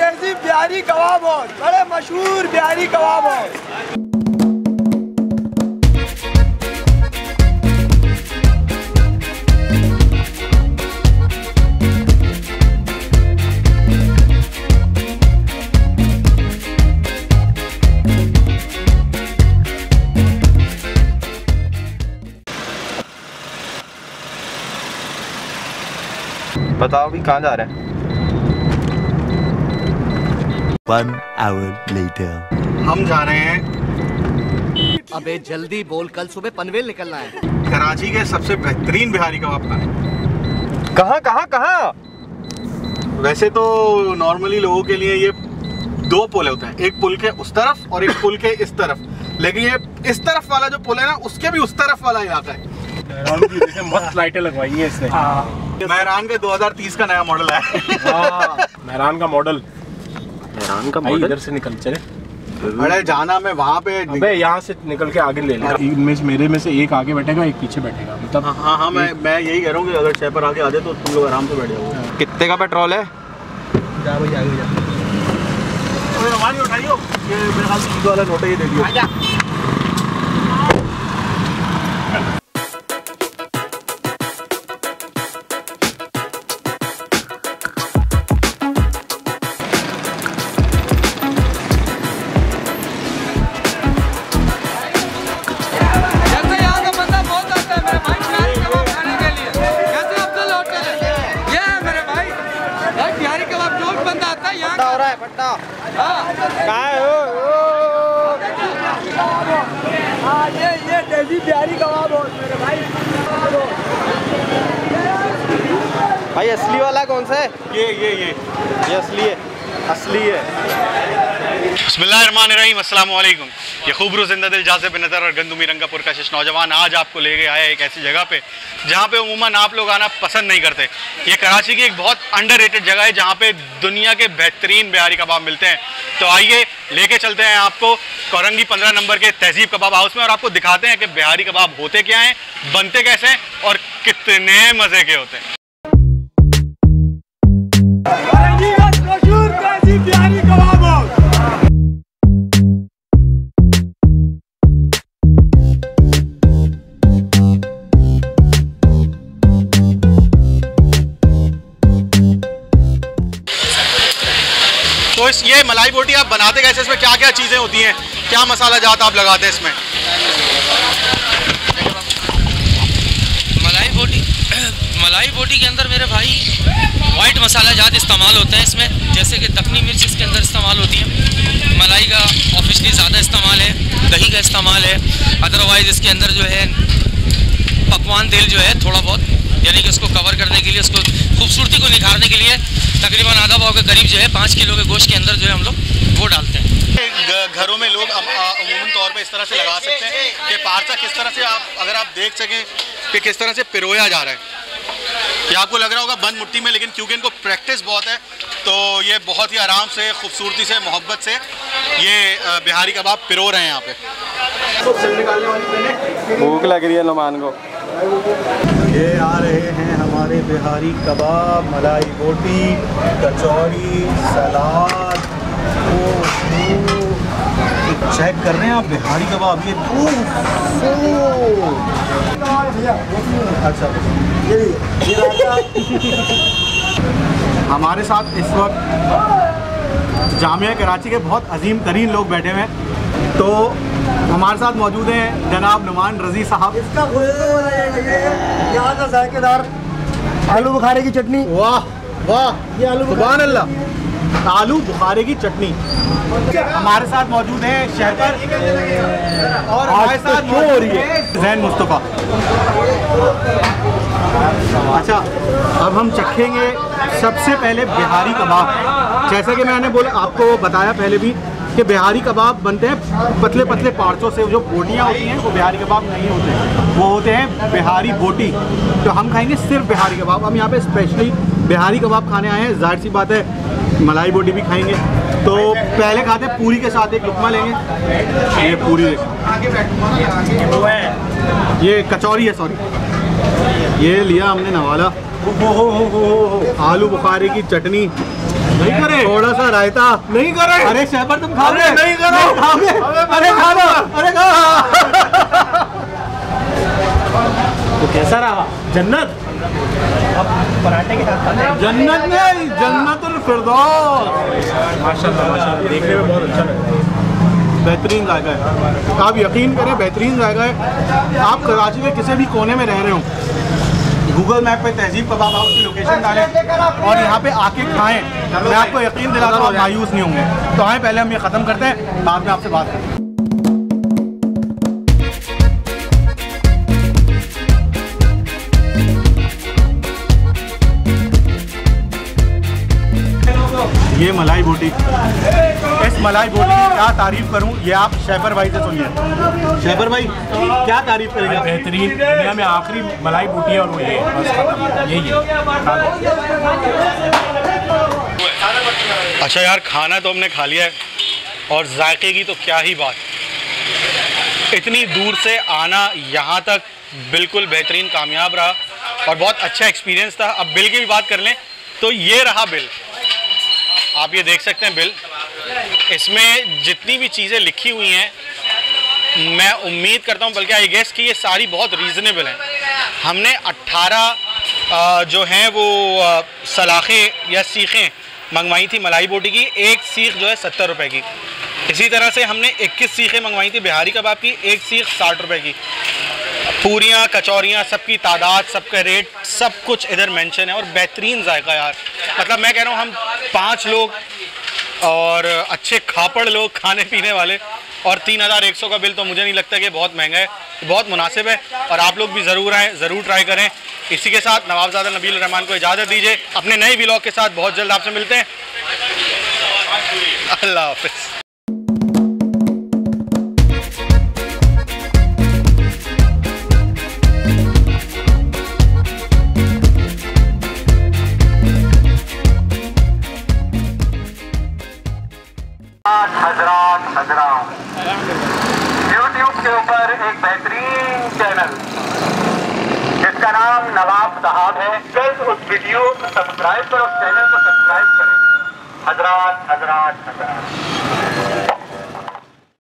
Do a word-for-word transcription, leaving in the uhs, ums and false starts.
तहजीब बिहारी कबाब हाउस, बड़े मशहूर बिहारी कबाब हाउस। बताओ भी कहाँ जा रहे हैं? One hour later. हम जा रहे हैं, अबे जल्दी बोल, कल सुबह पनवेल निकलना है। कराची के सबसे बेहतरीन बिहारी कबाब खाने। कहाँ कहाँ कहाँ? वैसे तो नॉर्मली लोगों के लिए ये दो पुल होते हैं, एक पुल के उस तरफ और एक पुल के इस तरफ, लेकिन ये इस तरफ वाला जो पुल है ना, उसके भी उस तरफ वाला इलाका है। मस्त लाइटें लगवाई हैं इसने। मेहरान के दो हज़ार तीस का नया मॉडल है। मेहरान का मॉडल, मेहरान का मॉडल इधर से निकल चले। अरे जाना मैं वहाँ पे, अबे यहाँ से निकल के आगे ले ले। इनमें से मेरे में से एक आगे बैठेगा, एक पीछे बैठेगा, मतलब हाँ हाँ, हाँ मैं मैं यही कह रहा हूँ कि अगर छह पर आगे आ जाए तो तुम लोग आराम से बैठ जाओगे। कितने का पेट्रोल है? जा भाई आगे जा। हमारी उठाइयो, ये मेरे ख्याल से ईद वाला नोट है, ये दे दियो। ये ये तहजीब बिहारी कबाब हाउस मेरे भाई। भाई असली वाला कौन सा है? ये ये ये ये असली है, असली है। बिस्मिल्लाहिर्रहमानिर्रहीम, अस्सलाम वालेकुम। ये खूबरू जिंदा दिल जाज़िब नज़र और गंदुमी रंग का पुरकशिश नौजवान आज आपको ले गए आया एक ऐसी जगह पे जहाँ पे उमूमन आप लोग आना पसंद नहीं करते। ये कराची की एक बहुत अंडररेटेड जगह है जहाँ पे दुनिया के बेहतरीन बिहारी कबाब मिलते हैं। तो आइए लेके चलते हैं आपको कोरंगी पंद्रह नंबर के तहजीब कबाब हाउस में और आपको दिखाते हैं कि बिहारी कबाब होते क्या हैं, बनते कैसे हैं और कितने मज़े के होते हैं। मशहूर तहजीब बिहारी कबाब हाउस। तो इस ये मलाई बोटी आप बनाते कैसे, इसमें क्या क्या चीज़ें होती हैं, क्या मसाला जात आप लगाते हैं इसमें? मलाई बोटी मलाई बोटी के अंदर मेरे भाई वाइट मसाला जात इस्तेमाल होते हैं इसमें, जैसे कि दखनी मिर्च इसके अंदर इस्तेमाल होती है, मलाई का ऑब्वियसली ज़्यादा इस्तेमाल है, दही का इस्तेमाल है, अदरवाइज़ इसके अंदर जो है पकवान तेल जो है थोड़ा बहुत, यानी कि उसको कवर करने के लिए, उसको खूबसूरती को निखारने के लिए तकरीबन आधा पाव के करीब जो है पाँच किलो के गोश्त के अंदर जो है हम लोग वो डालते हैं। घरों में लोग अमूमन तौर पे इस तरह से लगा सकते हैं कि पारचा किस तरह से आप अगर आप देख सकें कि किस तरह से पिरोया जा रहा है। ये आपको लग रहा होगा बंद मुट्ठी में, लेकिन क्योंकि इनको प्रैक्टिस बहुत है तो ये बहुत ही आराम से, खूबसूरती से, मोहब्बत से ये बिहारी कबाब पिरो रहे हैं यहाँ पे। भूख लग रही है नुमान को। ये आ रहे हैं हमारे बिहारी कबाब, मलाई बोटी, कचौरी, सलाद। चेक कर रहे हैं आप बिहारी कबाब, ये अच्छा हमारे साथ इस वक्त जामिया कराची के बहुत अजीम तरीन लोग बैठे हुए हैं। तो हमारे साथ मौजूद हैं जनाब नुमान रजी साहब। इसका यहाँ का जायकेदार आलू बुखारे की चटनी। वाह वाह, ये आलू सुभान अल्लाह, आलू बुखारे की चटनी। हमारे साथ मौजूद हैं शहकर और हमारे साथ मौजूद है जैन मुस्तफ़ा। अच्छा, अब हम चखेंगे सबसे पहले बिहारी कबाब। जैसा कि मैंने बोला, आपको बताया पहले भी कि बिहारी कबाब बनते हैं पतले पतले पार्चों से। जो बोटियाँ होती हैं वो बिहारी कबाब नहीं होते, वो होते हैं बिहारी बोटी। तो हम खाएंगे सिर्फ बिहारी कबाब। हम यहाँ पे स्पेशली बिहारी कबाब खाने आए हैं, जाहिर सी बात है मलाई बोटी भी खाएंगे। तो पहले खाते हैं पूरी के साथ एक लुकमा लेंगे। ये पूरी, ये कचौरी है, सॉरी, ये लिया हमने नवाला। आलू बुखारे की चटनी, नहीं करे, थोड़ा सा रायता नहीं करे। अरे शहबर तुम खा रहे नहीं करो, अरे खा लो, अरे खा। तो कैसा रहा जन्नत? पराठे के साथ जन्नत नहीं, जन्नतुल फिरदौस। माशाल्लाह माशाल्लाह, देखने में बहुत अच्छा लग रहा है। बेहतरीन जायका है, आप यकीन करें बेहतरीन जायका है। आप कराची के किसी भी कोने में रह रहे हो, गूगल मैप पे तहजीब कबाब हाउस की लोकेशन डालें और यहाँ पे आके खाएं, मैं आपको यकीन दिलाता हूँ आप मायूस नहीं होंगे। तो आए पहले हम ये ख़त्म करते हैं, बाद में आपसे बात करते हैं। ये मलाई बोटी, इस मलाई बोटी की क्या तारीफ़ करूं, ये आप शैफर भाई से सुनिए। शैफर भाई क्या तारीफ़ करेंगे? बेहतरीन, दुनिया में आखिरी मलाई बूटी है और वो ये यही है। अच्छा यार, खाना तो हमने खा लिया है और जायके की तो क्या ही बात। इतनी दूर से आना यहाँ तक बिल्कुल बेहतरीन कामयाब रहा और बहुत अच्छा एक्सपीरियंस था। अब बिल की भी बात कर लें तो ये रहा बिल, आप ये देख सकते हैं बिल। इसमें जितनी भी चीज़ें लिखी हुई हैं, मैं उम्मीद करता हूँ, बल्कि आई गेस कि ये सारी बहुत रीज़नेबल हैं। हमने अट्ठारह जो हैं वो सलाखें या सीखें मंगवाई थी मलाई बोटी की, एक सीख जो है सत्तर रुपए की। इसी तरह से हमने इक्कीस सीखें मंगवाई थी बिहारी कबाब की, एक सीख साठ रुपए की। पूरियाँ कचौरियाँ सबकी तादाद, सबका रेट, सब कुछ इधर मेंशन है और बेहतरीन जायका यार। मतलब मैं कह रहा हूँ हम पाँच लोग और अच्छे खापड़ लोग खाने पीने वाले, और तीन हज़ार एक सौ का बिल तो मुझे नहीं लगता कि बहुत महंगा है, बहुत मुनासिब है। और आप लोग भी ज़रूर आएँ, ज़रूर ट्राई करें। इसी के साथ नवाबजादा नबील रहमान को इजाज़त दीजिए। अपने नए व्लॉग के साथ बहुत जल्द आपसे मिलते हैं। अल्लाह हाफ़िज़। हजरात हजरात यूट्यूब के ऊपर एक बेहतरीन चैनल जिसका नाम नवाब साहब है, प्लीज उस वीडियो को सब्सक्राइब करो, उस चैनल को सब्सक्राइब करें। हजरात हजरात हजरात